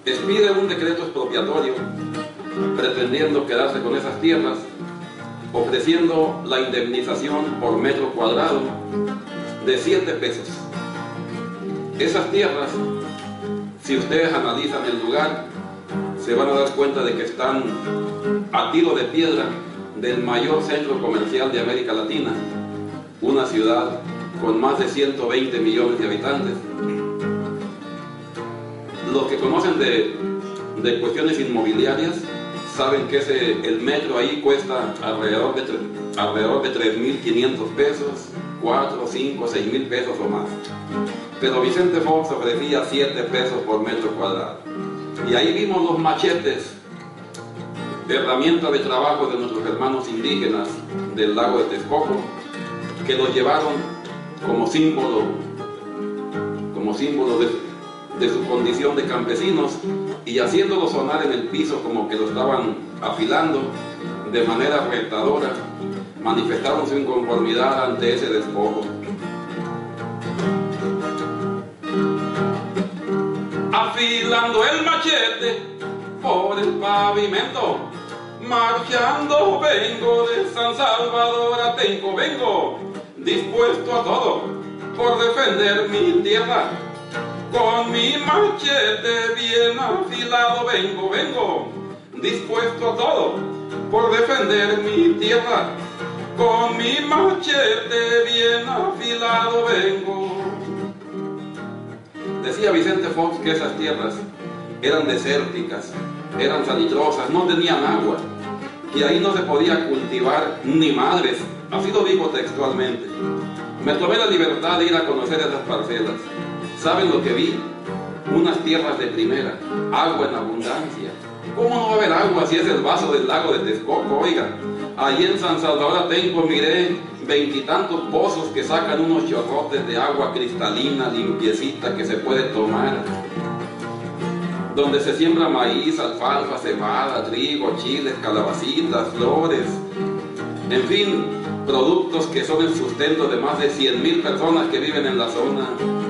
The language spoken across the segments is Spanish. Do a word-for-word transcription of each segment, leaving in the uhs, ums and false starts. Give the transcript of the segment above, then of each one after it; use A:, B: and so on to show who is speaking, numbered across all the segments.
A: expide un decreto expropiatorio pretendiendo quedarse con esas tierras, ofreciendo la indemnización por metro cuadrado de siete pesos. Esas tierras, si ustedes analizan el lugar, se van a dar cuenta de que están a tiro de piedra del mayor centro comercial de América Latina, una ciudad con más de ciento veinte millones de habitantes. Los que conocen de, de cuestiones inmobiliarias saben que ese, el metro ahí cuesta alrededor de, alrededor de tres mil quinientos pesos, cuatro, cinco, seis mil pesos o más. Pero Vicente Fox ofrecía siete pesos por metro cuadrado. Y ahí vimos los machetes, herramienta de trabajo de nuestros hermanos indígenas del lago de Texcoco, que los llevaron como símbolo, como símbolo de, de su condición de campesinos, y haciéndolo sonar en el piso como que lo estaban afilando de manera retadora, manifestaron su inconformidad ante ese despojo. Afilando el machete por el pavimento, marchando vengo de San Salvador a Tenco, vengo dispuesto a todo por defender mi tierra. Con mi machete bien afilado vengo, vengo dispuesto a todo por defender mi tierra. Con mi machete bien afilado vengo. Decía Vicente Fox que esas tierras eran desérticas, eran salitrosas, no tenían agua, y ahí no se podía cultivar ni madres. Así lo dijo textualmente. Me tomé la libertad de ir a conocer esas parcelas. ¿Saben lo que vi? Unas tierras de primera, agua en abundancia. ¿Cómo no va a haber agua si es el vaso del lago de Texcoco? Oiga, allí en San Salvador Atenco miré veintitantos pozos que sacan unos chorrotes de agua cristalina, limpiecita, que se puede tomar, donde se siembra maíz, alfalfa, cebada, trigo, chiles, calabacitas, flores, en fin, productos que son el sustento de más de cien mil personas que viven en la zona.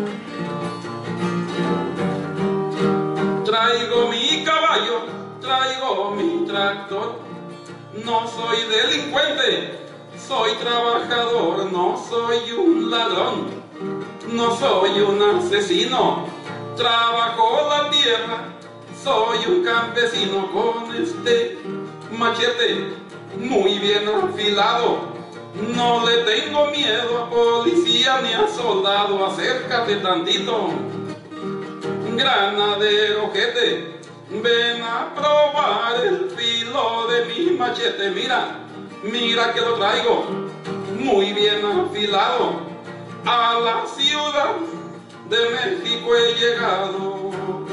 A: Traigo mi caballo, traigo mi tractor, no soy delincuente, soy trabajador, no soy un ladrón, no soy un asesino, trabajo la tierra, soy un campesino con este machete muy bien afilado. No le tengo miedo a policía ni a soldado, acércate tantito, granadero ojete, ven a probar el filo de mi machete. Mira, mira que lo traigo muy bien afilado. A la ciudad de México he llegado.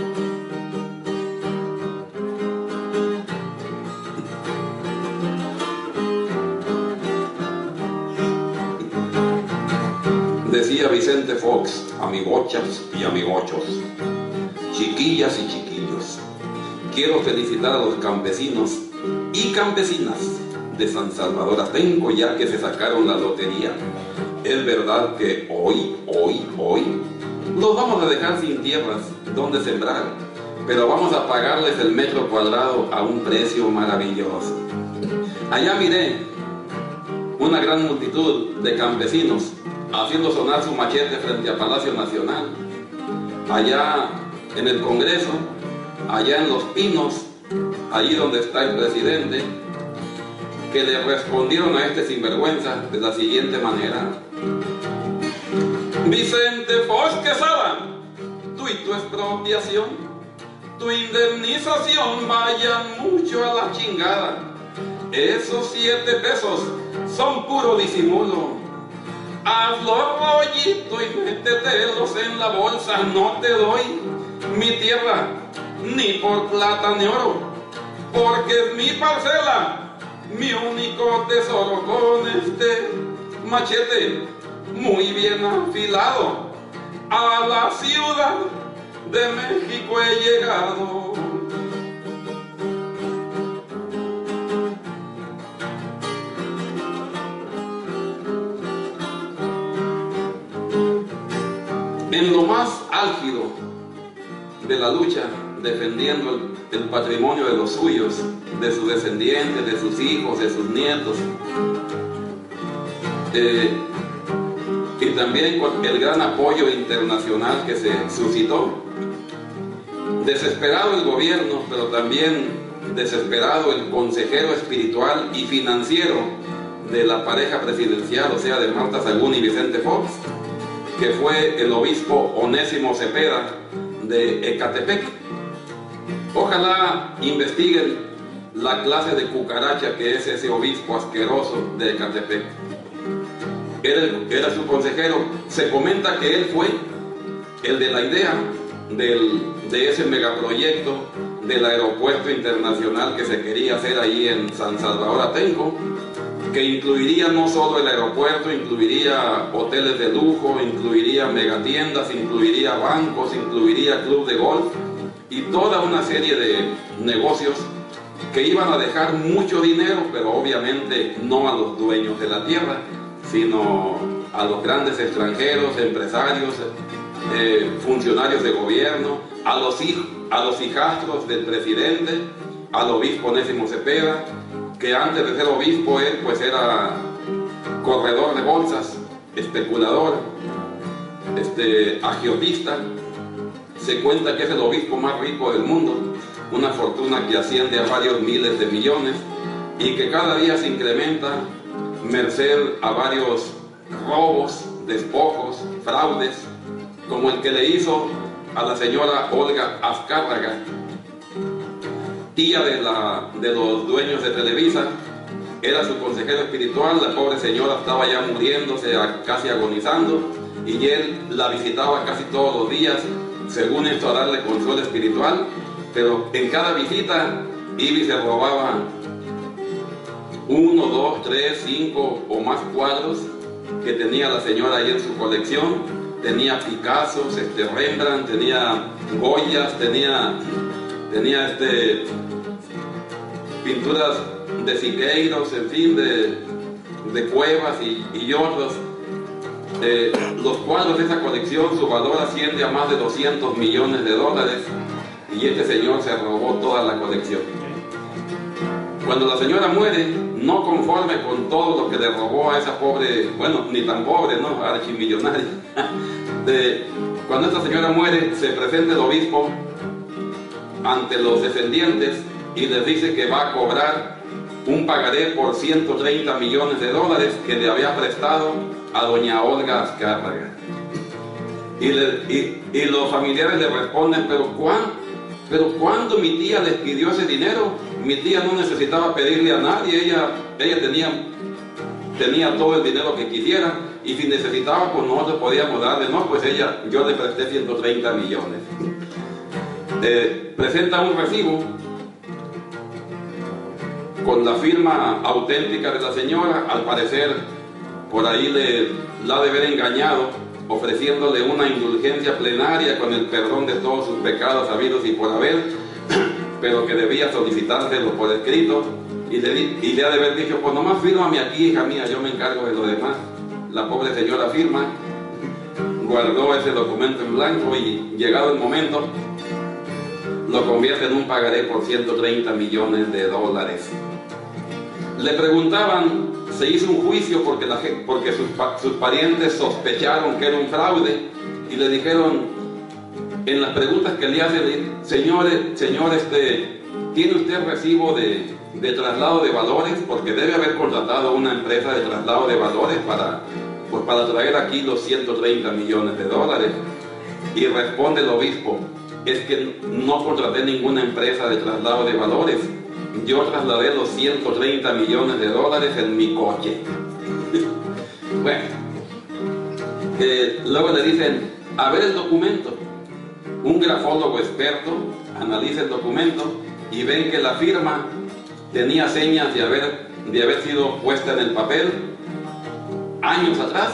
A: Decía Vicente Fox, amigochas y amigochos, chiquillas y chiquillos, quiero felicitar a los campesinos y campesinas de San Salvador Atenco, ya que se sacaron la lotería. Es verdad que hoy, hoy, hoy, los vamos a dejar sin tierras donde sembrar, pero vamos a pagarles el metro cuadrado a un precio maravilloso. Allá miré una gran multitud de campesinos haciendo sonar su machete frente a Palacio Nacional, allá en el Congreso, allá en Los Pinos, allí donde está el presidente, que le respondieron a este sinvergüenza de la siguiente manera: Vicente Fox Quesada, tú y tu expropiación, tu indemnización vayan mucho a la chingada. Esos siete pesos son puro disimulo. Hazlo rollito y métetelos en la bolsa. No te doy mi tierra ni por plata ni oro, porque es mi parcela, mi único tesoro. Con este machete muy bien afilado, a la ciudad de México he llegado. En lo más álgido de la lucha defendiendo el, el patrimonio de los suyos, de sus descendientes, de sus hijos, de sus nietos. Eh, y también con el gran apoyo internacional que se suscitó. Desesperado el gobierno, pero también desesperado el consejero espiritual y financiero de la pareja presidencial, o sea, de Marta Sagún y Vicente Fox, que fue el obispo Onésimo Cepeda de Ecatepec. Ojalá investiguen la clase de cucaracha que es ese obispo asqueroso de Ecatepec. Era, era su consejero. Se comenta que él fue el de la idea del, de ese megaproyecto del aeropuerto internacional que se quería hacer ahí en San Salvador Atenco, que incluiría no solo el aeropuerto, incluiría hoteles de lujo, incluiría megatiendas, incluiría bancos, incluiría club de golf y toda una serie de negocios que iban a dejar mucho dinero, pero obviamente no a los dueños de la tierra, sino a los grandes extranjeros, empresarios, eh, funcionarios de gobierno, a los, hij a los hijastros del presidente, al obispo Onésimo Cepeda, que antes de ser obispo él pues era corredor de bolsas, especulador, este, agiotista. Se cuenta que es el obispo más rico del mundo, una fortuna que asciende a varios miles de millones y que cada día se incrementa merced a varios robos, despojos, fraudes, como el que le hizo a la señora Olga Azcárraga, tía de, la, de los dueños de Televisa. Era su consejero espiritual. La pobre señora estaba ya muriéndose, casi agonizando, y él la visitaba casi todos los días, según esto, a darle consuelo espiritual. Pero en cada visita iba y se robaba uno, dos, tres, cinco o más cuadros que tenía la señora ahí en su colección. Tenía Picassos, este, Rembrandt, tenía Goyas, tenía, tenía este, pinturas de Siqueiros, en fin, de, de Cuevas y, y otros. Eh, los cuadros de esa colección, su valor asciende a más de doscientos millones de dólares, y este señor se robó toda la colección. Cuando la señora muere, no conforme con todo lo que le robó a esa pobre, bueno, ni tan pobre, ¿no?, archimillonaria, de, cuando esta señora muere, se presenta el obispo ante los descendientes y les dice que va a cobrar un pagaré por ciento treinta millones de dólares que le había prestado a doña Olga Azcárraga. Y, le, y, y los familiares le responden, pero ¿cuándo? Pero cuando mi tía les pidió ese dinero, mi tía no necesitaba pedirle a nadie, ella, ella tenía, tenía todo el dinero que quisiera, y si necesitaba, pues nosotros podíamos darle. No, pues ella, yo le presté ciento treinta millones. Eh, presenta un recibo con la firma auténtica de la señora. Al parecer, por ahí le, la ha de haber engañado, ofreciéndole una indulgencia plenaria con el perdón de todos sus pecados habidos y por haber, pero que debía solicitárselo por escrito, y le, y le ha de haber dicho, pues nomás fírmame aquí, hija mía, yo me encargo de lo demás. La pobre señora firma, guardó ese documento en blanco y, llegado el momento, lo convierte en un pagaré por ciento treinta millones de dólares. Le preguntaban, se hizo un juicio porque, la, porque sus, sus parientes sospecharon que era un fraude, y le dijeron, en las preguntas que le hacen, señor, señor este, ¿tiene usted recibo de, de traslado de valores? Porque debe haber contratado una empresa de traslado de valores para, pues, para traer aquí los ciento treinta millones de dólares. Y responde el obispo, es que no contraté ninguna empresa de traslado de valores, yo trasladé los ciento treinta millones de dólares en mi coche. Bueno, eh, luego le dicen, a ver el documento. Un grafólogo experto analiza el documento y ven que la firma tenía señas de haber, de haber sido puesta en el papel años atrás,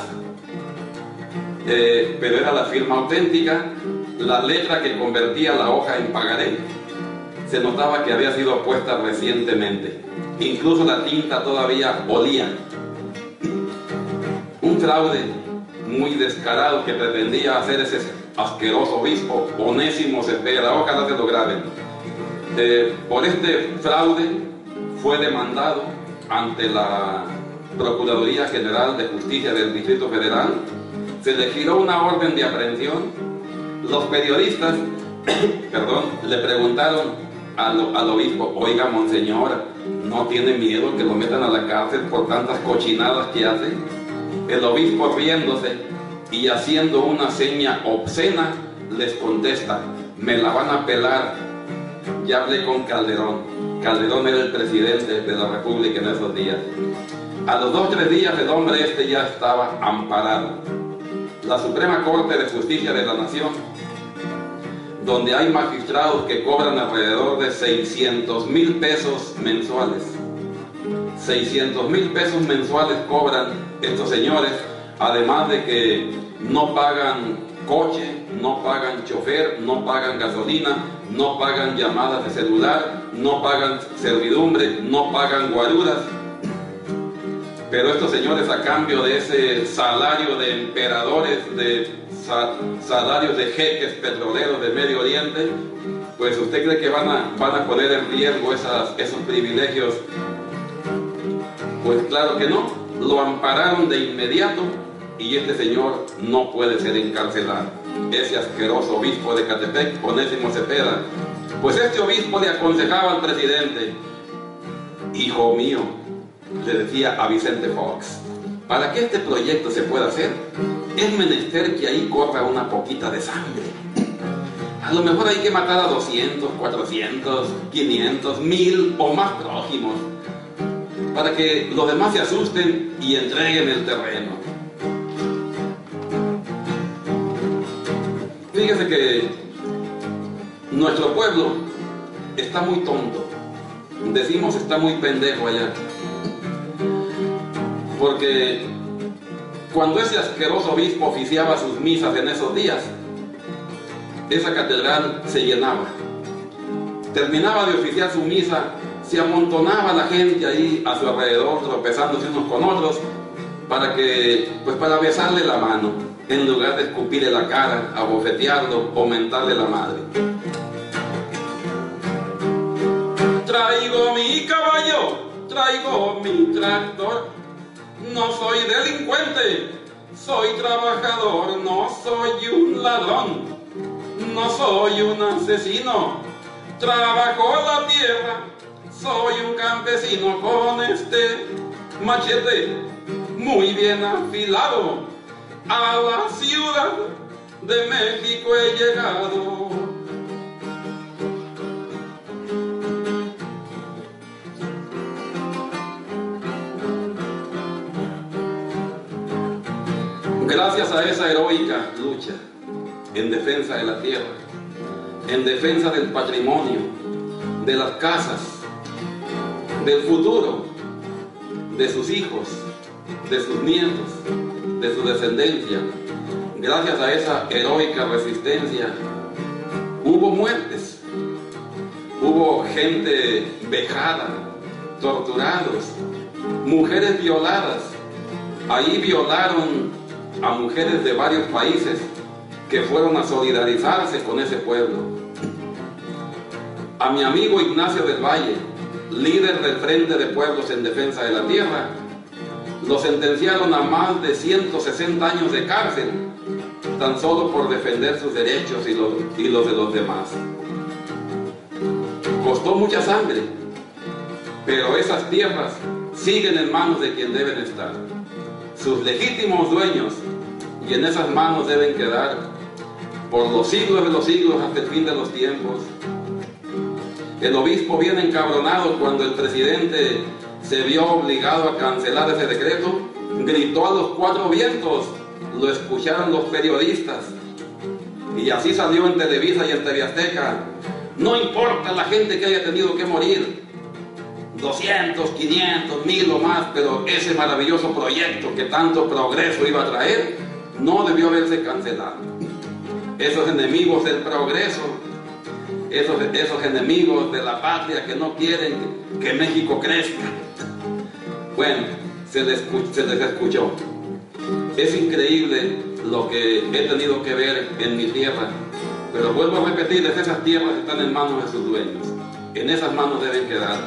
A: eh, pero era la firma auténtica. La letra que convertía la hoja en pagaré se notaba que había sido puesta recientemente. Incluso la tinta todavía olía. Un fraude muy descarado que pretendía hacer ese, asqueroso obispo Onésimo Cepeda, ojalá se lo graben. Eh, por este fraude fue demandado ante la Procuraduría General de Justicia del Distrito Federal. Se le giró una orden de aprehensión. Los periodistas perdón, le preguntaron al, al obispo: oiga, monseñor, ¿no tiene miedo que lo metan a la cárcel por tantas cochinadas que hace? El obispo, riéndose y haciendo una seña obscena, les contesta: me la van a pelar. Ya hablé con Calderón. Calderón era el presidente de la República en esos días. A los dos o tres días el hombre este ya estaba amparado. La Suprema Corte de Justicia de la Nación, donde hay magistrados que cobran alrededor de seiscientos mil pesos mensuales. seiscientos mil pesos mensuales cobran estos señores, además de que no pagan coche, no pagan chofer, no pagan gasolina, no pagan llamadas de celular, no pagan servidumbre, no pagan guaruras. Pero estos señores, a cambio de ese salario de emperadores, de salarios de jeques petroleros de Medio Oriente, pues ¿usted cree que van a, van a poner en riesgo esas, esos privilegios? Pues claro que no. Lo ampararon de inmediato y este señor no puede ser encarcelado. Ese asqueroso obispo de Catepec, Onésimo Cepeda, pues este obispo le aconsejaba al presidente: hijo mío, le decía a Vicente Fox, para que este proyecto se pueda hacer, es menester que ahí corra una poquita de sangre. A lo mejor hay que matar a doscientos, cuatrocientos, quinientos, mil o más prójimos, para que los demás se asusten y entreguen el terreno. Fíjese que nuestro pueblo está muy tonto. Decimos está muy pendejo allá. Porque cuando ese asqueroso obispo oficiaba sus misas en esos días, esa catedral se llenaba. Terminaba de oficiar su misa, se amontonaba la gente ahí a su alrededor, tropezándose unos con otros, para que, pues para besarle la mano, en lugar de escupirle la cara, abofetearlo o mentarle la madre. Traigo mi caballo, traigo mi tractor. No soy delincuente, soy trabajador, no soy un ladrón, no soy un asesino. Trabajo la tierra, soy un campesino con este machete muy bien afilado. A la Ciudad de México he llegado. Gracias a esa heroica lucha en defensa de la tierra, en defensa del patrimonio, de las casas, del futuro, de sus hijos, de sus nietos, de su descendencia, gracias a esa heroica resistencia, hubo muertes, hubo gente vejada, torturados, mujeres violadas. Ahí violaron a mujeres de varios países que fueron a solidarizarse con ese pueblo. A mi amigo Ignacio del Valle, líder del Frente de Pueblos en Defensa de la Tierra, lo sentenciaron a más de ciento sesenta años de cárcel, tan solo por defender sus derechos y los, y los de los demás. Costó mucha sangre, pero esas tierras siguen en manos de quien deben estar, sus legítimos dueños, y en esas manos deben quedar por los siglos de los siglos hasta el fin de los tiempos. El obispo, bien encabronado cuando el presidente se vio obligado a cancelar ese decreto, gritó a los cuatro vientos, lo escucharon los periodistas, y así salió en Televisa y en T V Azteca: no importa la gente que haya tenido que morir, doscientos, quinientos, mil o más, pero ese maravilloso proyecto que tanto progreso iba a traer no debió haberse cancelado. Esos enemigos del progreso, esos, esos enemigos de la patria que no quieren que, que México crezca, bueno, se les, se les escuchó. Es increíble lo que he tenido que ver en mi tierra, pero vuelvo a repetirles, esas tierras están en manos de sus dueños. En esas manos deben quedar.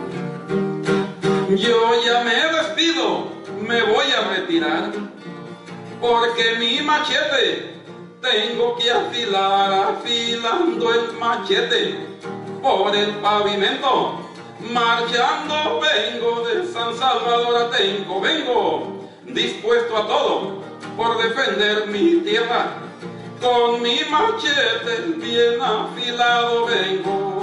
A: Yo ya me despido, me voy a retirar, porque mi machete tengo que afilar, afilando el machete por el pavimento. Marchando vengo de San Salvador Atenco, vengo dispuesto a todo por defender mi tierra. Con mi machete bien afilado vengo.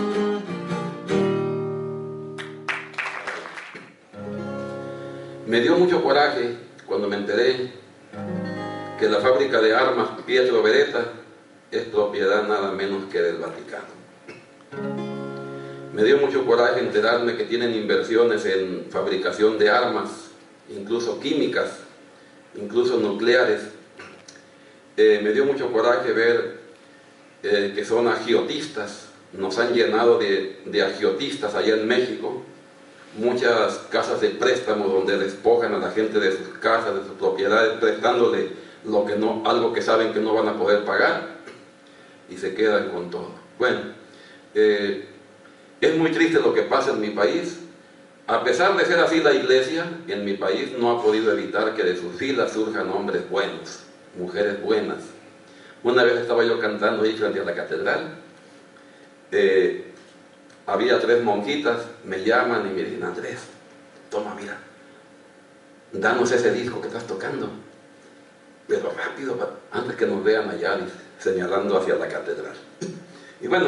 A: Me dio mucho coraje cuando me enteré que la fábrica de armas Pietro Beretta es propiedad nada menos que del Vaticano. Me dio mucho coraje enterarme que tienen inversiones en fabricación de armas, incluso químicas, incluso nucleares. Eh, me dio mucho coraje ver eh, que son agiotistas. Nos han llenado de, de agiotistas allá en México. Muchas casas de préstamo donde despojan a la gente de sus casas, de sus propiedades, prestándole lo que no, algo que saben que no van a poder pagar, y se quedan con todo. Bueno, eh, es muy triste lo que pasa en mi país. A pesar de ser así la iglesia, en mi país no ha podido evitar que de sus filas surjan hombres buenos, mujeres buenas. Una vez estaba yo cantando ahí frente a la catedral, eh, había tres monjitas, me llaman y me dicen: Andrés, toma, mira, danos ese disco que estás tocando, pero rápido, antes que nos vean allá, señalando hacia la catedral. Y bueno,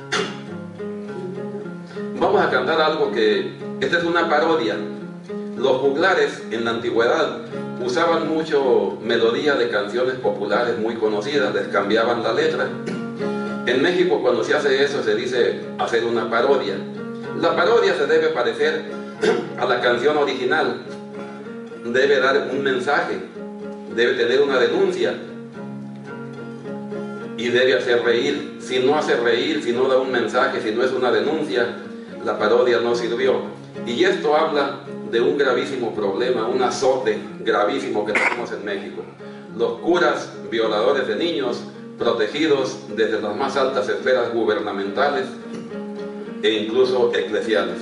A: vamos a cantar algo que, esta es una parodia. Los juglares en la antigüedad usaban mucho melodía de canciones populares muy conocidas, les cambiaban la letra. En México, cuando se hace eso, se dice hacer una parodia. La parodia se debe parecer a la canción original, debe dar un mensaje, debe tener una denuncia y debe hacer reír. Si no hace reír, si no da un mensaje, si no es una denuncia, la parodia no sirvió. Y esto habla de un gravísimo problema, un azote gravísimo que tenemos en México. Los curas violadores de niños, protegidos desde las más altas esferas gubernamentales e incluso eclesiales.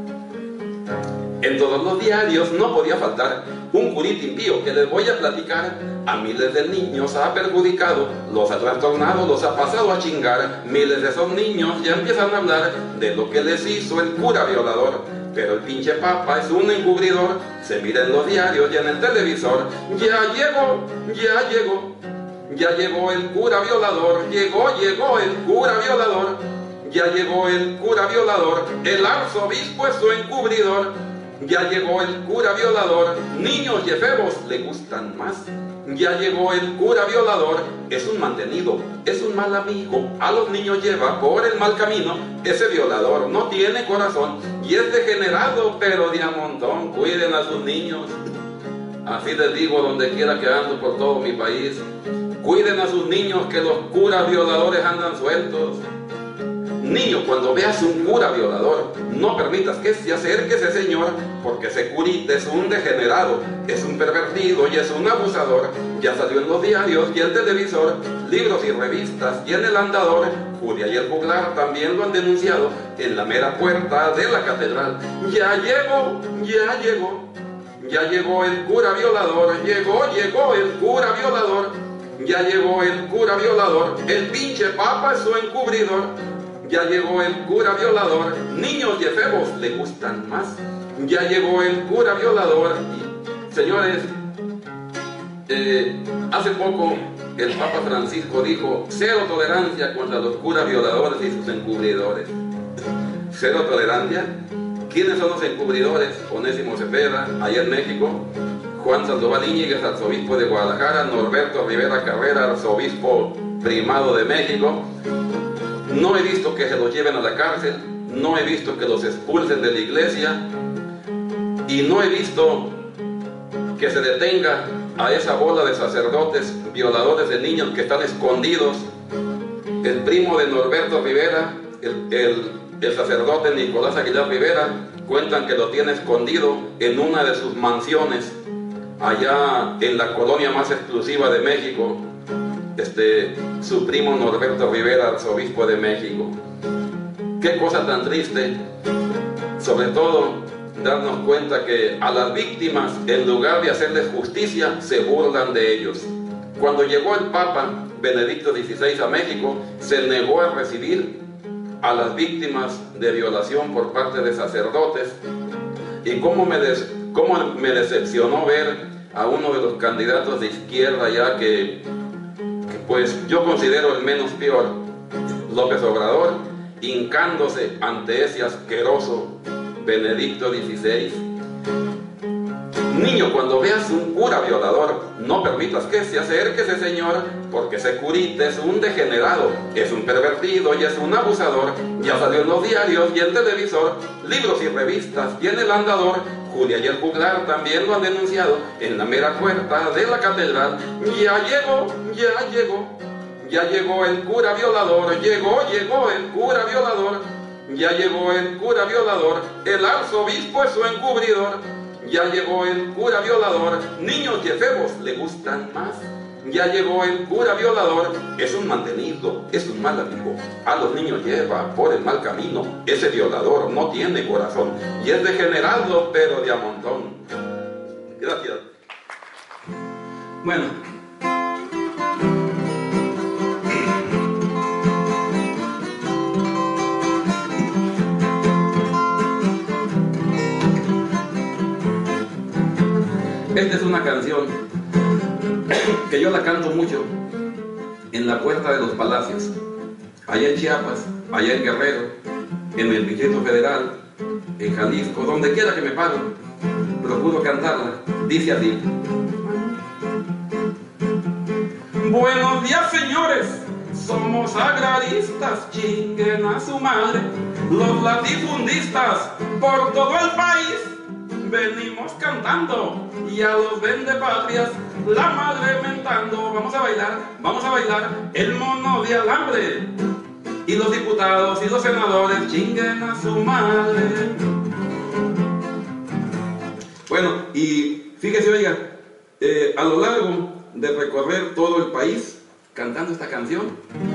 A: En todos los diarios no podía faltar un curita impío que les voy a platicar. A miles de niños ha perjudicado, los ha trastornado, los ha pasado a chingar. Miles de esos niños ya empiezan a hablar de lo que les hizo el cura violador. Pero el pinche papa es un encubridor, se mira en los diarios y en el televisor. Ya llegó, ya llegó, ya llegó el cura violador. Llegó, llegó el cura violador. Ya llegó el cura violador, el arzobispo es su encubridor. Ya llegó el cura violador, niños y efebos le gustan más. Ya llegó el cura violador, es un mantenido, es un mal amigo, a los niños lleva por el mal camino. Ese violador no tiene corazón y es degenerado, pero de a montón. Cuiden a sus niños, así les digo donde quiera que ando por todo mi país. Cuiden a sus niños, que los curas violadores andan sueltos. Niño, cuando veas un cura violador, no permitas que se acerque ese señor, porque ese curita es un degenerado, es un pervertido y es un abusador. Ya salió en los diarios y el televisor, libros y revistas y en el andador. Julia y el juglar también lo han denunciado en la mera puerta de la catedral. Ya llegó, ya llegó, ya llegó el cura violador. Llegó, llegó el cura violador. Ya llegó el cura violador, el pinche papa es su encubridor. Ya llegó el cura violador, niños y efebos le gustan más. Ya llegó el cura violador. Y, señores, eh, hace poco el Papa Francisco dijo: cero tolerancia contra los curas violadores y sus encubridores. ¿Cero tolerancia? ¿Quiénes son los encubridores? Onésimo Cepeda, allá en México. Juan Sandoval Íñiguez, arzobispo de Guadalajara. Norberto Rivera Carrera, arzobispo primado de México. No he visto que se los lleven a la cárcel, no he visto que los expulsen de la iglesia, y no he visto que se detenga a esa bola de sacerdotes violadores de niños que están escondidos. El primo de Norberto Rivera, el, el, el sacerdote Nicolás Aguilar Rivera, cuentan que lo tiene escondido en una de sus mansiones allá en la colonia más exclusiva de México, este, su primo Norberto Rivera, arzobispo de México. Qué cosa tan triste, sobre todo darnos cuenta que a las víctimas, en lugar de hacerles justicia, se burlan de ellos. Cuando llegó el Papa Benedicto dieciséis a México, se negó a recibir a las víctimas de violación por parte de sacerdotes. Y cómo me, des, cómo me decepcionó ver a uno de los candidatos de izquierda ya que, que pues yo considero el menos peor, López Obrador, hincándose ante ese asqueroso Benedicto dieciséis. Niño, cuando veas un cura violador, no permitas que se acerque ese señor, porque ese curita es un degenerado, es un pervertido y es un abusador. Ya salió en los diarios y el televisor, libros y revistas y en el andador. Julia y el juglar también lo han denunciado en la mera puerta de la catedral. Ya llegó, ya llegó, ya llegó el cura violador, llegó, llegó el cura violador. Ya llegó el cura violador, el arzobispo es su encubridor. Ya llegó el cura violador, niños y efebos le gustan más. Ya llegó el cura violador, es un mantenido, es un mal amigo. A los niños lleva por el mal camino. Ese violador no tiene corazón y es degenerado, pero de a montón. Gracias. Bueno. Esta es una canción que yo la canto mucho en la puerta de los palacios, allá en Chiapas, allá en Guerrero, en el Distrito Federal, en Jalisco, donde quiera que me paro, procuro cantarla. Dice así: buenos días, señores, somos agraristas, chinguen a su madre, los latifundistas por todo el país. Venimos cantando y a los vendepatrias la madre mentando. Vamos a bailar, vamos a bailar el mono de alambre. Y los diputados y los senadores chinguen a su madre. Bueno, y fíjese, oiga, eh, a lo largo de recorrer todo el país cantando esta canción,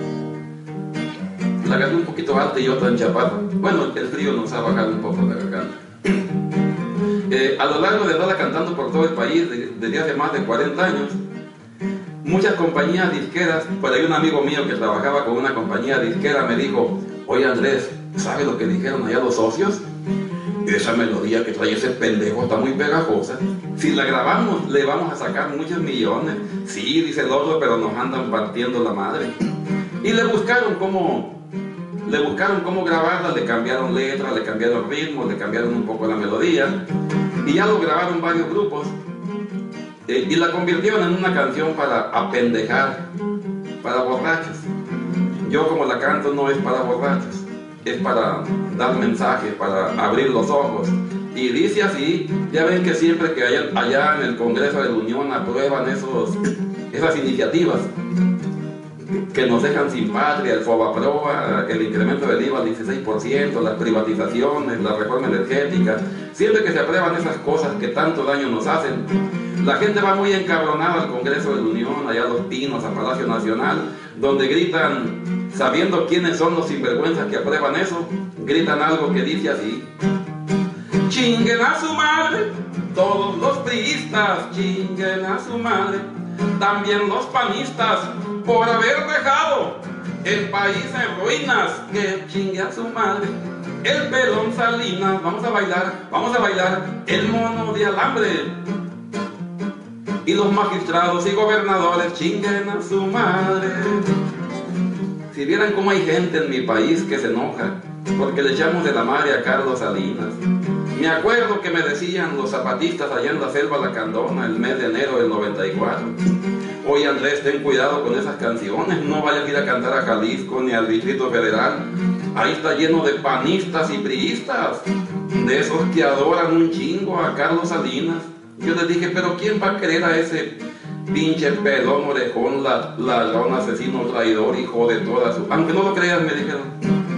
A: la garganta un poquito alta y yo tan chaparro. Bueno, el frío nos ha bajado un poco la garganta. Eh, a lo largo de andarla cantando por todo el país de, desde hace más de cuarenta años, muchas compañías disqueras, por ahí un amigo mío que trabajaba con una compañía disquera me dijo: oye Andrés, ¿sabes lo que dijeron allá los socios? Esa melodía que trae ese pendejo está muy pegajosa, si la grabamos le vamos a sacar muchos millones. Sí, dice el otro, pero nos andan partiendo la madre. Y le buscaron cómo Le buscaron cómo grabarla, le cambiaron letras, le cambiaron ritmos, le cambiaron un poco la melodía, y ya lo grabaron varios grupos, eh, y la convirtieron en una canción para apendejar, para borrachos. Yo, como la canto, no es para borrachos, es para dar mensajes, para abrir los ojos. Y dice así, ya ven que siempre que allá, allá en el Congreso de la Unión aprueban esos, esas iniciativas que nos dejan sin patria, el FOBAPROA, el incremento del I V A al dieciséis por ciento, las privatizaciones, la reforma energética. Siempre que se aprueban esas cosas que tanto daño nos hacen, la gente va muy encabronada al Congreso de la Unión, allá a Los Pinos, a Palacio Nacional, donde gritan, sabiendo quiénes son los sinvergüenzas que aprueban eso, gritan algo que dice así: chinguen a su madre, todos los priistas, chinguen a su madre, también los panistas, por haber dejado el país en ruinas, que chingue a su madre el pelón Salinas. Vamos a bailar, vamos a bailar el mono de alambre. Y los magistrados y gobernadores chinguen a su madre. Si vieran cómo hay gente en mi país que se enoja porque le echamos de la madre a Carlos Salinas. Me acuerdo que me decían los zapatistas allá en la selva Lacandona el mes de enero del noventa y cuatro: oye Andrés, ten cuidado con esas canciones, no vayas a ir a cantar a Jalisco ni al Distrito Federal, ahí está lleno de panistas y priistas, de esos que adoran un chingo a Carlos Salinas. Yo les dije, pero ¿quién va a querer a ese pinche pelón, orejón, ladrón, asesino, traidor, hijo de todas sus... Aunque no lo creas, me dijeron,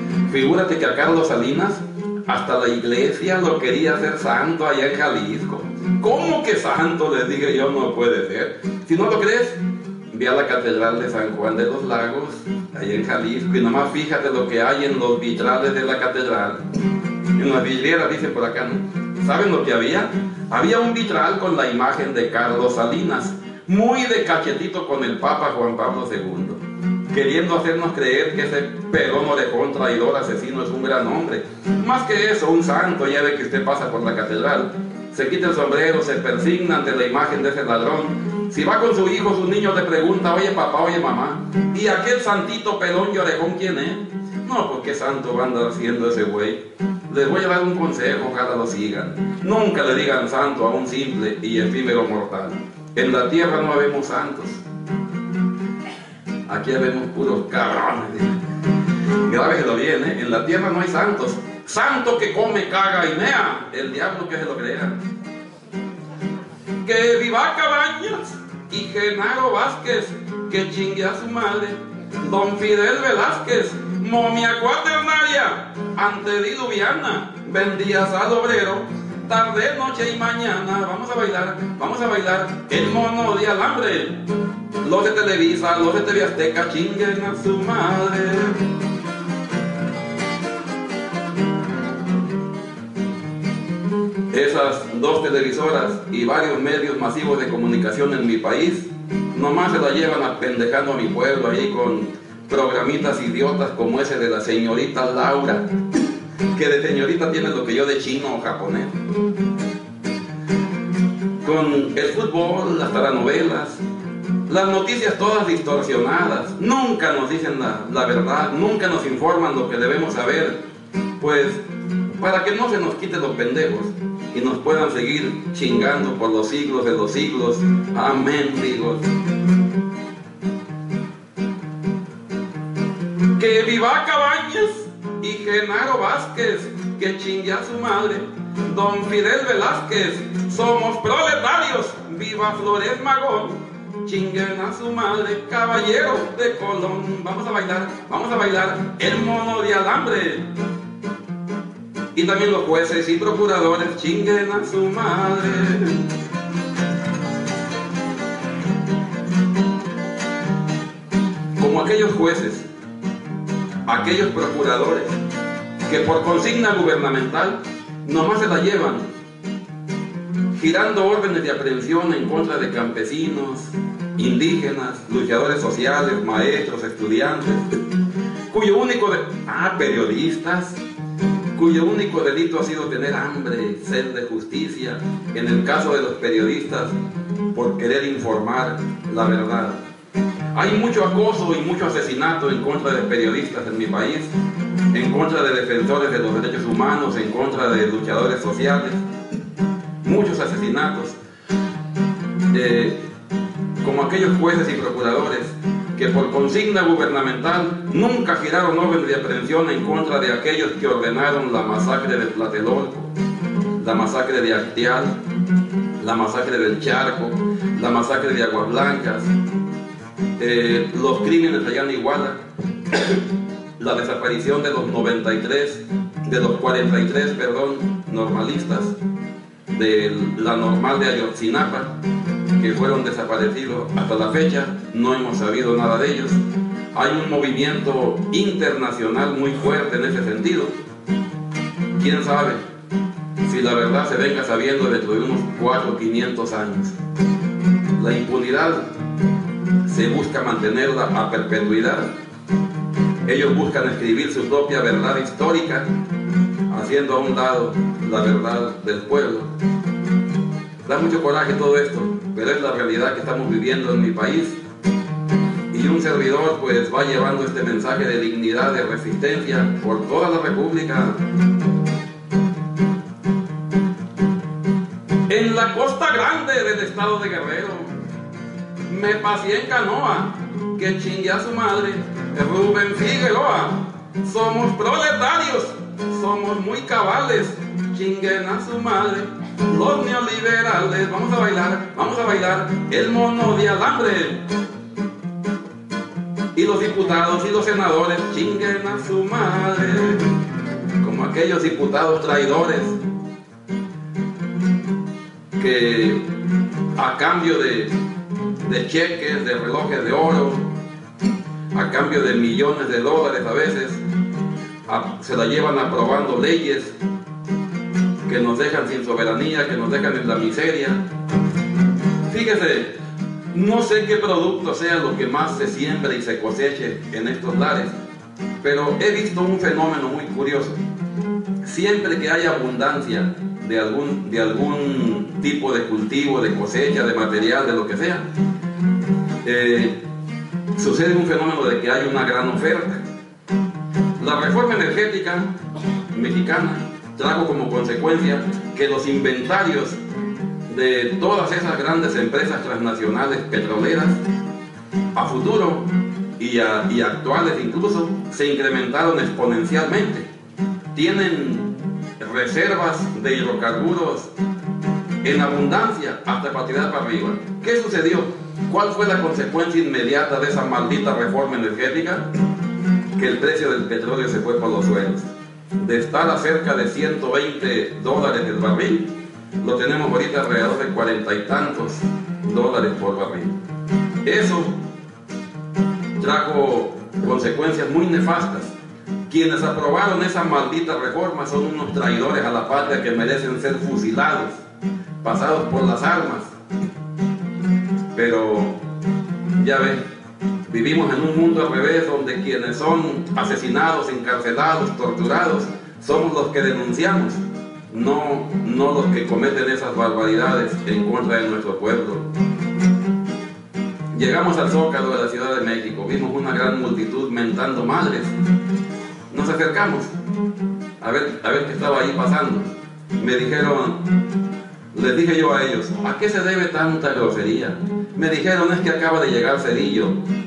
A: figúrate que a Carlos Salinas hasta la iglesia lo quería hacer santo allá en Jalisco. ¿Cómo que santo? Les dije yo, no puede ser. Si no lo crees, ve a la catedral de San Juan de los Lagos, ahí en Jalisco, y nomás fíjate lo que hay en los vitrales de la catedral. En las vidrieras, dicen por acá, ¿no? ¿Saben lo que había? Había un vitral con la imagen de Carlos Salinas, muy de cachetito con el Papa Juan Pablo segundo, queriendo hacernos creer que ese pelón orejón, traidor, asesino es un gran hombre. Más que eso, un santo. Ya ve que usted pasa por la catedral, se quita el sombrero, se persigna ante la imagen de ese ladrón. Si va con su hijo, su niño le pregunta, oye papá, oye mamá, ¿y aquel santito pelón y orejón quién es? No, pues qué santo va a andar haciendo ese güey. Les voy a dar un consejo, ojalá lo sigan. Nunca le digan santo a un simple y efímero mortal. En la tierra no habemos santos. Aquí vemos puros cabrones. Grábeselo bien, ¿eh? En la tierra no hay santos. Santo que come, caga y mea, el diablo que se lo crea. Que viva Cabañas y Genaro Vázquez, que chingue a su madre. Don Fidel Velázquez, momia cuaternaria, antediluviana, vendías al obrero, tarde, noche y mañana. Vamos a bailar, vamos a bailar el mono de alambre. Los de Televisa, los de T V Azteca, chinguen a su madre. Esas dos televisoras y varios medios masivos de comunicación en mi país nomás se la llevan apendejando a mi pueblo ahí con programitas idiotas como ese de la señorita Laura, que de señorita tiene lo que yo de chino o japonés. Con el fútbol, las telenovelas, las noticias todas distorsionadas, nunca nos dicen la, la verdad, nunca nos informan lo que debemos saber, pues para que no se nos quite los pendejos y nos puedan seguir chingando por los siglos de los siglos. Amén, digo. Que viva Cabañas y Genaro Vázquez, que chingue a su madre. Don Fidel Velázquez, somos proletarios. Viva Flores Magón, chinguen a su madre. Caballeros de Colón, vamos a bailar, vamos a bailar el mono de alambre. Y también los jueces y procuradores, chinguen a su madre. Como aquellos jueces, aquellos procuradores, que por consigna gubernamental nomás se la llevan, girando órdenes de aprehensión en contra de campesinos, indígenas, luchadores sociales, maestros, estudiantes, cuyo único de... ah, periodistas, cuyo único delito ha sido tener hambre, sed de justicia, en el caso de los periodistas, por querer informar la verdad. Hay mucho acoso y mucho asesinato en contra de periodistas en mi país, en contra de defensores de los derechos humanos, en contra de luchadores sociales, muchos asesinatos, eh, como aquellos jueces y procuradores que por consigna gubernamental nunca giraron órdenes de aprehensión en contra de aquellos que ordenaron la masacre de Tlatelolco, la masacre de Acteal, la masacre del Charco, la masacre de Aguas Blancas, eh, los crímenes allá en Iguala, la desaparición de los noventa y tres, de los cuarenta y tres, perdón, normalistas de la normal de Ayotzinapa, que fueron desaparecidos hasta la fecha. No hemos sabido nada de ellos. Hay un movimiento internacional muy fuerte en ese sentido. ¿Quién sabe si la verdad se venga sabiendo dentro de unos cuatro o quinientos años? La impunidad se busca mantenerla a perpetuidad. Ellos buscan escribir su propia verdad histórica, haciendo a un lado la verdad del pueblo. Da mucho coraje todo esto, pero es la realidad que estamos viviendo en mi país. Y un servidor pues va llevando este mensaje de dignidad, de resistencia por toda la República. En la costa grande del estado de Guerrero, me pasé en canoa, que chingue a su madre, Rubén Figueroa. Somos proletarios, somos muy cabales, chinguen a su madre. Los neoliberales, vamos a bailar, vamos a bailar el mono de alambre. Y los diputados y los senadores, chinguen a su madre. Como aquellos diputados traidores que a cambio de, de cheques, de relojes de oro, a cambio de millones de dólares a veces, a, se la llevan aprobando leyes que nos dejan sin soberanía, que nos dejan en la miseria. Fíjese, no sé qué producto sea lo que más se siembra y se coseche en estos lares, pero he visto un fenómeno muy curioso. Siempre que hay abundancia de algún, de algún tipo de cultivo, de cosecha, de material, de lo que sea, eh, sucede un fenómeno de que hay una gran oferta. La reforma energética mexicana trajo como consecuencia que los inventarios de todas esas grandes empresas transnacionales petroleras a futuro y, a, y actuales incluso se incrementaron exponencialmente. Tienen reservas de hidrocarburos en abundancia hasta para tirar para arriba. ¿Qué sucedió? ¿Cuál fue la consecuencia inmediata de esa maldita reforma energética? Que el precio del petróleo se fue por los suelos. De estar a cerca de ciento veinte dólares el barril, lo tenemos ahorita alrededor de cuarenta y tantos dólares por barril. Eso trajo consecuencias muy nefastas. Quienes aprobaron esa maldita reforma son unos traidores a la patria que merecen ser fusilados, pasados por las armas. Pero ya ven, vivimos en un mundo al revés, donde quienes son asesinados, encarcelados, torturados, somos los que denunciamos, no, no los que cometen esas barbaridades en contra de nuestro pueblo. Llegamos al Zócalo de la Ciudad de México, vimos una gran multitud mentando madres. Nos acercamos a ver, a ver qué estaba ahí pasando. Me dijeron, les dije yo a ellos, ¿a qué se debe tanta grosería? Me dijeron, es que acaba de llegar Cedillo.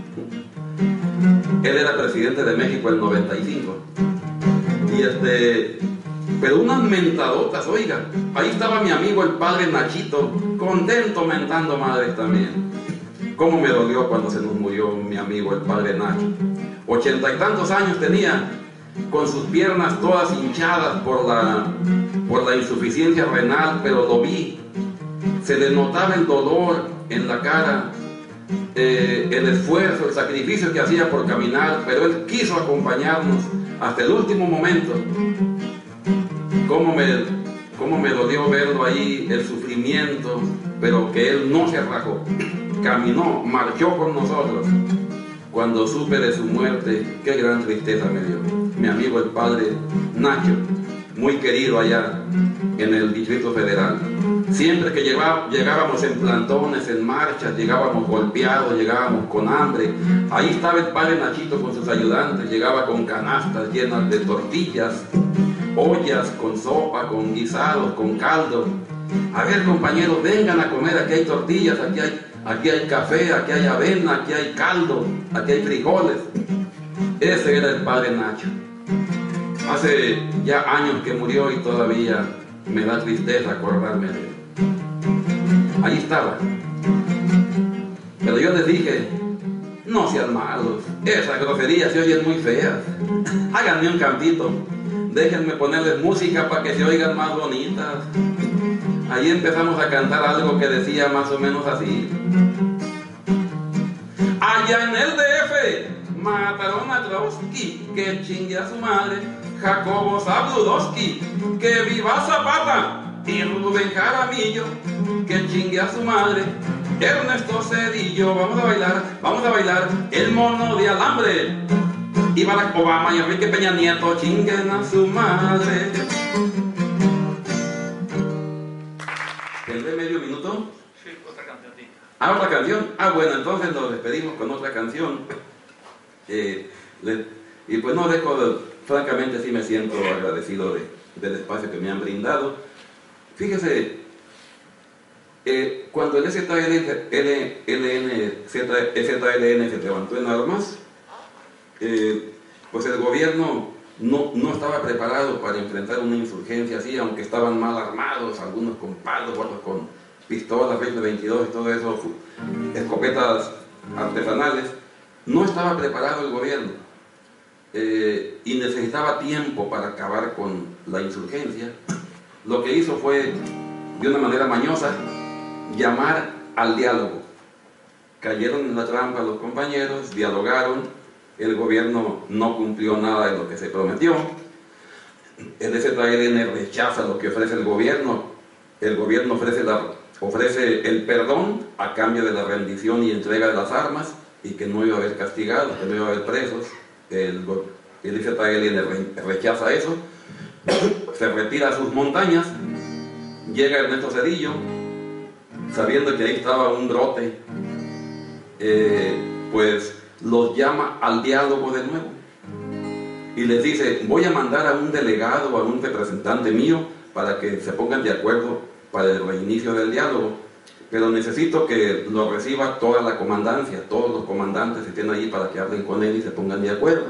A: Él era presidente de México en el noventa y cinco. Y este, pero unas mentadotas, oiga, ahí estaba mi amigo el padre Nachito, contento mentando madres también. Cómo me dolió cuando se nos murió mi amigo el padre Nacho. Ochenta y tantos años tenía, con sus piernas todas hinchadas por la, por la insuficiencia renal, pero lo vi. Se le notaba el dolor en la cara, eh, el esfuerzo, el sacrificio que hacía por caminar, pero él quiso acompañarnos hasta el último momento. Cómo me, cómo me dolió verlo ahí, el sufrimiento, pero que él no se rajó. Caminó, marchó con nosotros. Cuando supe de su muerte, qué gran tristeza me dio. Mi amigo el padre Nacho, muy querido allá en el Distrito Federal. Siempre que llegábamos en plantones, en marchas, llegábamos golpeados, llegábamos con hambre. Ahí estaba el padre Nachito con sus ayudantes, llegaba con canastas llenas de tortillas, ollas con sopa, con guisados, con caldo. A ver, compañeros, vengan a comer, aquí hay tortillas, aquí hay... Aquí hay café, aquí hay avena, aquí hay caldo, aquí hay frijoles. Ese era el padre Nacho. Hace ya años que murió y todavía me da tristeza acordarme de él. Ahí estaba. Pero yo les dije, no sean malos, esas groserías se oyen muy feas. Háganme un cantito, déjenme ponerles música para que se oigan más bonitas. Ahí empezamos a cantar algo que decía más o menos así. Allá en el D F mataron a Trotsky, que chingue a su madre. Jacobo Zabludowski, que viva Zapata. Y Rubén Jaramillo, que chingue a su madre. Ernesto Cedillo, vamos a bailar, vamos a bailar el mono de alambre. Y Barack Obama y Enrique Peña Nieto, chinguen a su madre. ¿Tendré medio minuto?
B: Sí, otra cancioncita.
A: Ah, otra canción. Ah, bueno, entonces nos despedimos con otra canción. Eh, le, y pues no dejo, de, francamente sí me siento agradecido de, del espacio que me han brindado. Fíjese, eh, cuando el Z L N se levantó en armas, eh, pues el gobierno No, no estaba preparado para enfrentar una insurgencia así, aunque estaban mal armados, algunos con palos, otros con pistolas, rifle veintidós y todo eso, escopetas artesanales. No estaba preparado el gobierno eh, y necesitaba tiempo para acabar con la insurgencia. Lo que hizo fue de una manera mañosa, llamar al diálogo. Cayeron en la trampa los compañeros, dialogaron, el gobierno no cumplió nada de lo que se prometió, el Z L N rechaza lo que ofrece el gobierno, el gobierno ofrece, la, ofrece el perdón a cambio de la rendición y entrega de las armas, y que no iba a haber castigados, que no iba a haber presos. El, el Z L N rechaza eso, se retira a sus montañas, llega Ernesto Zedillo, sabiendo que ahí estaba un brote, eh, pues los llama al diálogo de nuevo y les dice: voy a mandar a un delegado, a un representante mío, para que se pongan de acuerdo para el reinicio del diálogo, pero necesito que lo reciba toda la comandancia, todos los comandantes estén ahí para que hablen con él y se pongan de acuerdo.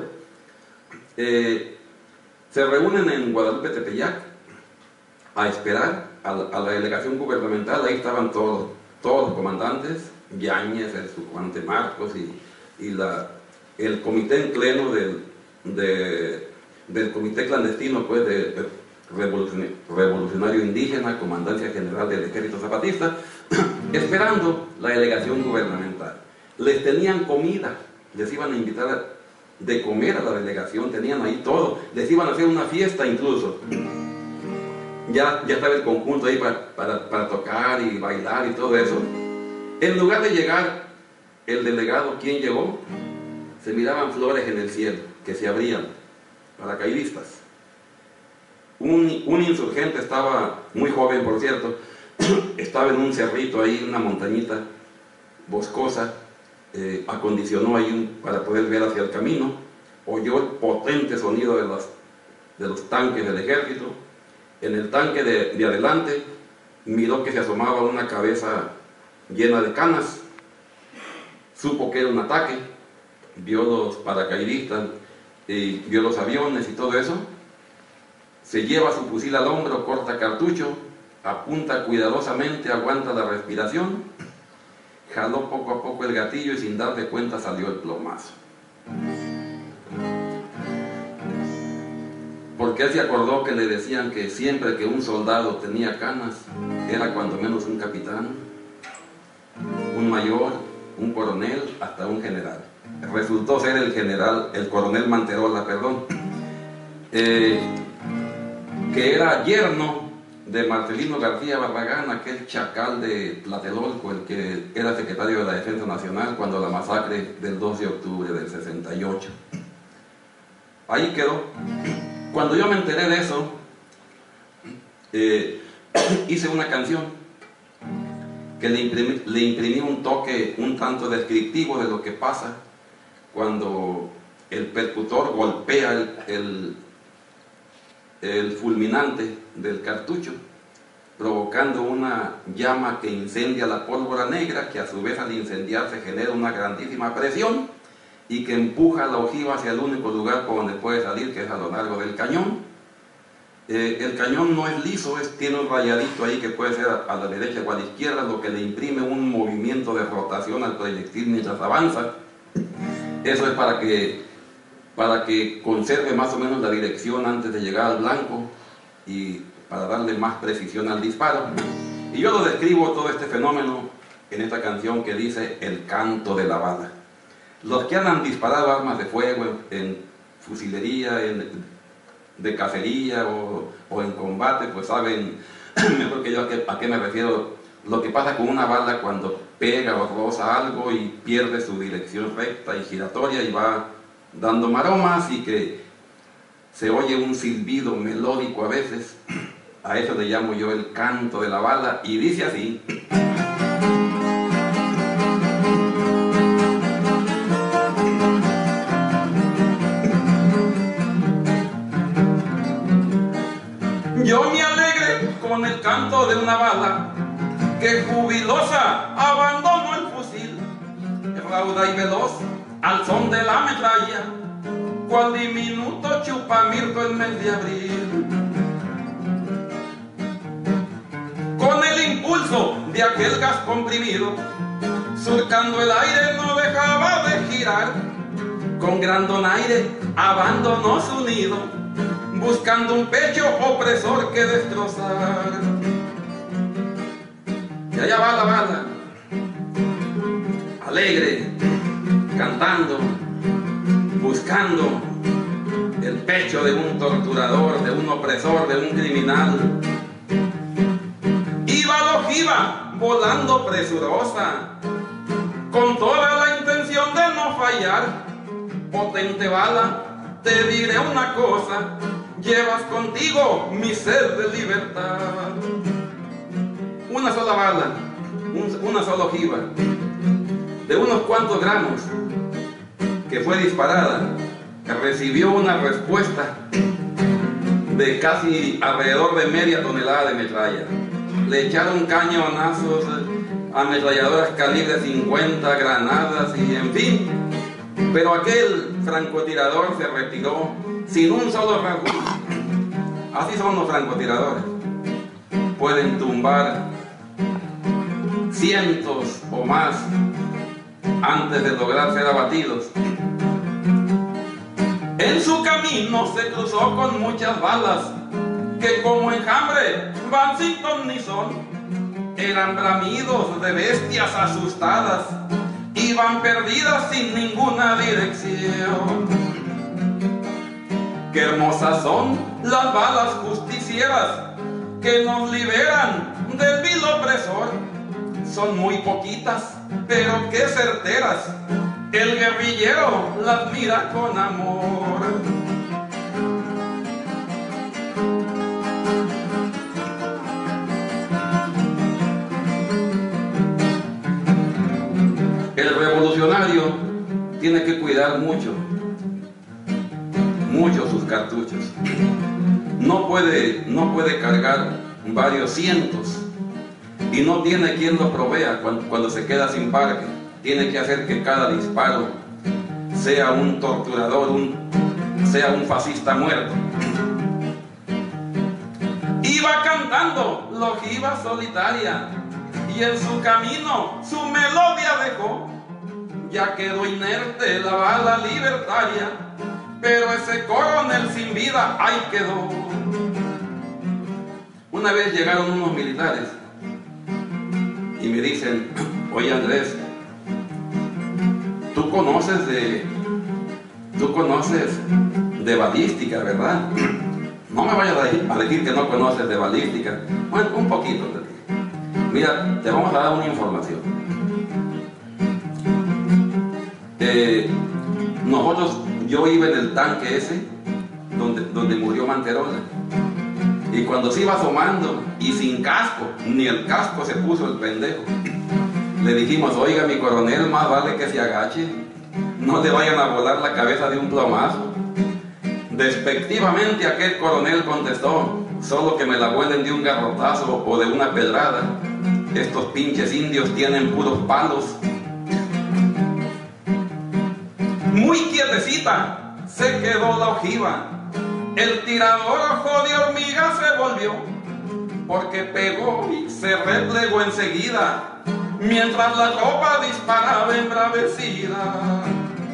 A: Eh, se reúnen en Guadalupe Tepeyac a esperar a la, a la delegación gubernamental. Ahí estaban todos, todos los comandantes, Yáñez, el subcomandante Marcos y, y la, el comité en pleno del, de, del comité clandestino pues, de revolucionario, revolucionario indígena, comandancia general del ejército zapatista, esperando la delegación gubernamental. Les tenían comida, les iban a invitar a, de comer a la delegación, tenían ahí todo, les iban a hacer una fiesta incluso. Ya, ya estaba el conjunto ahí para, para, para tocar y bailar y todo eso. En lugar de llegar el delegado, ¿quién llegó? Se miraban flores en el cielo, que se abrían, paracaidistas. Un, un insurgente estaba, muy joven por cierto, estaba en un cerrito ahí, una montañita boscosa, eh, acondicionó ahí un, para poder ver hacia el camino, oyó el potente sonido de los, de los tanques del ejército. En el tanque de, de adelante miró que se asomaba una cabeza llena de canas, supo que era un ataque, vio los paracaidistas, y vio los aviones y todo eso, se lleva su fusil al hombro, corta cartucho, apunta cuidadosamente, aguanta la respiración, jaló poco a poco el gatillo y sin darle cuenta salió el plomazo. Porque él se acordó que le decían que siempre que un soldado tenía canas, era cuando menos un capitán, un mayor, un coronel, hasta un general. Resultó ser el general, el coronel Manterola, perdón, eh, que era yerno de Marcelino García Barragán, aquel chacal de Tlatelolco, el que era secretario de la Defensa Nacional cuando la masacre del dos de octubre del sesenta y ocho. Ahí quedó. Cuando yo me enteré de eso, eh, hice una canción que le imprimí, le imprimí un toque un tanto descriptivo de lo que pasa cuando el percutor golpea el, el, el fulminante del cartucho, provocando una llama que incendia la pólvora negra, que a su vez al incendiarse genera una grandísima presión y que empuja la ojiva hacia el único lugar por donde puede salir, que es a lo largo del cañón. Eh, el cañón no es liso, es, tiene un rayadito ahí que puede ser a, a la derecha o a la izquierda, lo que le imprime un movimiento de rotación al proyectil mientras avanza. Eso es para que, para que conserve más o menos la dirección antes de llegar al blanco y para darle más precisión al disparo. Y yo lo describo todo este fenómeno en esta canción que dice El canto de la bala. Los que han disparado armas de fuego en, en fusilería, en, de cacería o, o en combate, pues saben mejor que yo a qué, a qué me refiero. Lo que pasa con una bala cuando pega o roza algo y pierde su dirección recta y giratoria y va dando maromas y que se oye un silbido melódico a veces. A eso le llamo yo el canto de la bala y dice así. Yo me alegré con el canto de una bala que jubilosa abandonó el fusil, rauda y veloz al son de la metralla, cual diminuto chupamirto el mes de abril. Con el impulso de aquel gas comprimido, surcando el aire no dejaba de girar, con gran donaire abandonó su nido, buscando un pecho opresor que destrozar. allá va la bala, alegre, cantando, buscando el pecho de un torturador, de un opresor, de un criminal. Iba la ojiva volando presurosa, con toda la intención de no fallar. Potente bala, te diré una cosa, llevas contigo mi sed de libertad. Una sola bala, un, una sola ojiva, de unos cuantos gramos, que fue disparada, que recibió una respuesta de casi alrededor de media tonelada de metralla. Le echaron cañonazos, ametralladoras calibre cincuenta, granadas y en fin. Pero aquel francotirador se retiró sin un solo rasguño. Así son los francotiradores. Pueden tumbar cientos o más antes de lograr ser abatidos. En su camino se cruzó con muchas balas que como enjambre van sin ton ni son. Eran bramidos de bestias asustadas, iban perdidas sin ninguna dirección. Qué hermosas son las balas justicieras que nos liberan del vil opresor. Son muy poquitas, pero qué certeras, el guerrillero las mira con amor. El revolucionario tiene que cuidar mucho, mucho sus cartuchos. No puede, no puede cargar varios cientos y no tiene quien lo provea cuando, cuando se queda sin parque. Tiene que hacer que cada disparo sea un torturador, un, sea un fascista muerto. Iba cantando la ojiva solitaria y en su camino su melodia dejó. Ya quedó inerte la bala libertaria, pero ese coronel sin vida ahí quedó. Una vez llegaron unos militares y me dicen: oye Andrés, tú conoces de tú conoces de balística, ¿verdad? No me vayas a decir que no conoces de balística. Bueno, un poquito te digo. Mira, te vamos a dar una información. Eh, nosotros, yo iba en el tanque ese donde, donde murió Manterola, y cuando se iba asomando y sin casco, ni el casco se puso el pendejo, le dijimos: oiga mi coronel, más vale que se agache, no le vayan a volar la cabeza de un plomazo. Despectivamente aquel coronel contestó: solo que me la vuelen de un garrotazo o de una pedrada, estos pinches indios tienen puros palos. Muy quietecita se quedó la ojiva, el tirador ojo de hormiga se volvió, porque pegó y se replegó enseguida, mientras la tropa disparaba embravecida.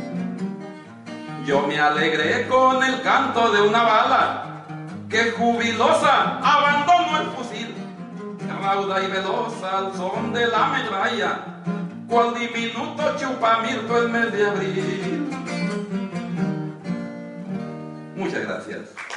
A: Yo me alegré con el canto de una bala que jubilosa abandonó el fusil, rauda y velosa al son de la metralla, cual diminuto chupamirto el mes de abril. Muchas gracias.